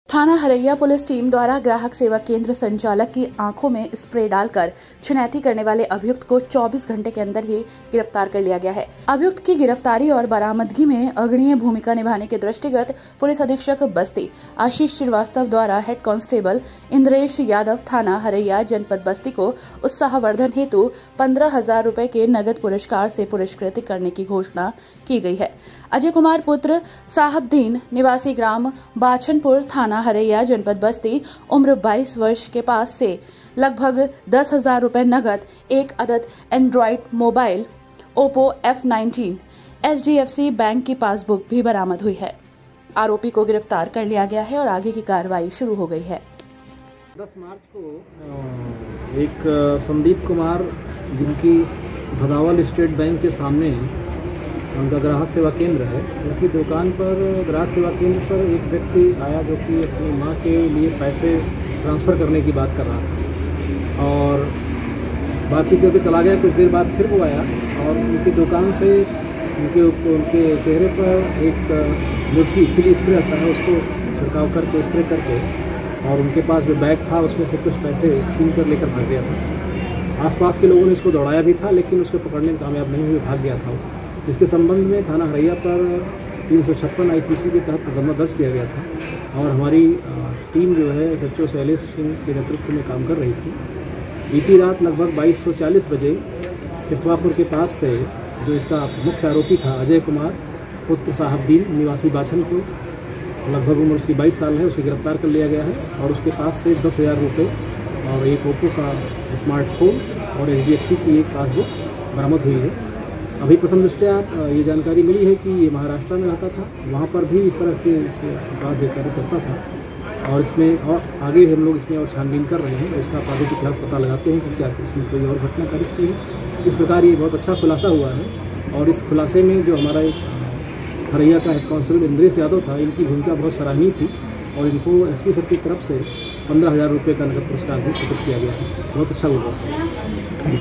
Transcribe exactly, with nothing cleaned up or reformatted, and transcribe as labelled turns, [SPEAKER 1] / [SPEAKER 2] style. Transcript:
[SPEAKER 1] थाना Haraiya police team द्वारा ग्राहक सेवा केंद्र संचालक की आंखों में स्प्रे डालकर छिनैती करने वाले अभियुक्त को चौबीस घंटे के अंदर ही गिरफ्तार कर लिया गया है। अभियुक्त की गिरफ्तारी और बरामदगी में अग्रणीय भूमिका निभाने के दृष्टिगत पुलिस अधीक्षक बस्ती आशीष श्रीवास्तव द्वारा हेड कांस्टेबल इंद्रेश यादव थाना हरैया जनपद बस्ती को उत्साहवर्धन हेतु पंद्रह हजार रूपए के नगद पुरस्कार से पुरस्कृत करने की घोषणा की गई है। अजय कुमार पुत्र साहबदीन निवासी ग्राम बाछनपुर थाना हरैया जनपद बस्ती उम्र बाईस वर्ष के पास से लगभग दस हजार रूपए नगद, एक अदद android mobile Oppo F nineteen HDFC bank की पासबुक भी बरामद हुई है। आरोपी को गिरफ्तार कर लिया गया है और आगे की कार्रवाई शुरू हो गई है।
[SPEAKER 2] दस मार्च को एक संदीप कुमार, जिनकी भदावल स्टेट बैंक के सामने उनका ग्राहक सेवा केंद्र है, उनकी दुकान पर ग्राहक सेवा केंद्र पर एक व्यक्ति आया जो कि अपनी मां के लिए पैसे ट्रांसफ़र करने की बात कर रहा था और बातचीत करके चला गया। कुछ देर बाद फिर वो आया और उनकी दुकान से उनके उनके चेहरे पर एक मिर्ची चिली स्प्रे आता है, उसको छिड़काव करके स्प्रे करके और उनके पास जो बैग था उसमें से कुछ पैसे छीन कर लेकर भाग गया था। आसपास के लोगों ने इसको दौड़ाया भी था, लेकिन उसको पकड़ने में कामयाब नहीं हुए, भाग गया था। इसके संबंध में थाना हरैया पर तीन सौ छप्पन आई पी सी के तहत मुकदमा दर्ज किया गया था और हमारी टीम जो है S H O Shailesh Singh के नेतृत्व में काम कर रही थी। बीती रात लगभग बाईस सौ चालीस बजे किस्वापुर के पास से जो इसका मुख्य आरोपी था अजय कुमार पुत्र साहबदीन निवासी बाछनपुर, लगभग उम्र उसकी बाईस साल है, उसे गिरफ्तार कर लिया गया है और उसके पास से दस हज़ार रुपये और एक ओप्पो का स्मार्टफोन और एच डी एफ सी की एक पासबुक बरामद हुई है। अभी प्रथम दृष्टया ये जानकारी मिली है कि ये महाराष्ट्र में रहता था, वहाँ पर भी इस तरह के अपराध कार्य करता था और इसमें और आगे हम लोग इसमें और छानबीन कर रहे हैं, इसका आपराधिक इतिहास पता लगाते हैं कि क्या इसमें कोई और घटना कारित की है। इस प्रकार ये बहुत अच्छा खुलासा हुआ है और इस खुलासे में जो हमारा एक हरैया का हेड कांस्टेबल इंद्रेश यादव था, इनकी भूमिका बहुत सराहनीय थी और इनको एस पी सर की तरफ से पंद्रह हज़ार रुपये का नगद पुरस्कार भी स्वीकृत किया गया है। बहुत अच्छा हुआ।